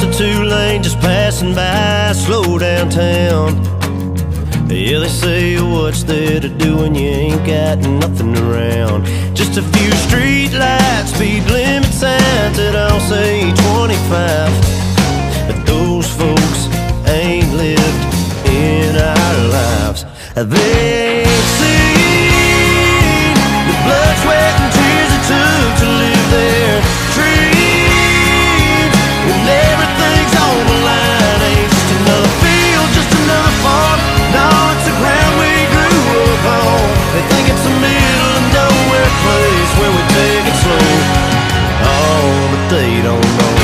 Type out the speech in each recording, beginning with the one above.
us a two-lane just passing by, slow downtown. Yeah, they say what's there to do when you ain't got nothing around. Just a few street lights, speed limit signs that all say 25. But those folks ain't lived in our lives. They ain't seen the blood, sweat, and tears it took to live their dreams. When everything's on the line, ain't just another field, just another farm. No, it's the ground we grew up on. They think it's a middle of nowhere place where we take it slow. Oh, but they don't know.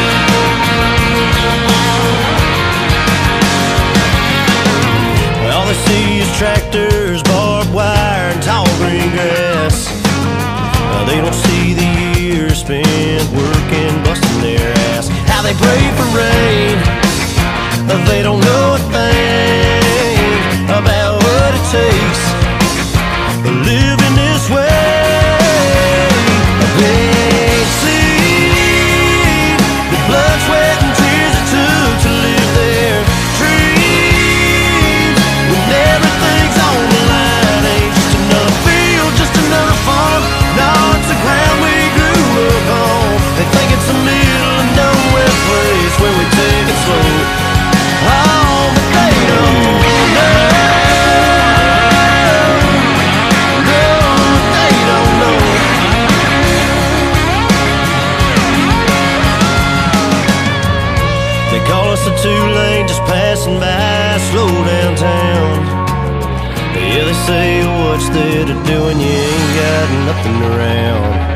All they see is tractors, barbed wire, and tall green grass. They don't see the years spent working, busting their ass. How they pray for rain, they don't know a thing about what it takes living this way. They ain't seen the blood, sweat, and tears it took to live their dreams. When everything's on the line, ain't just another field, just another farm. No, it's the ground we grew up on. They think it's a middle of nowhere place where we take it slow. Oh, but they don't know. No, they don't know. They call us a two-lane just passing by, slow downtown. Yeah, they say what's there to do when you ain't got nothing around.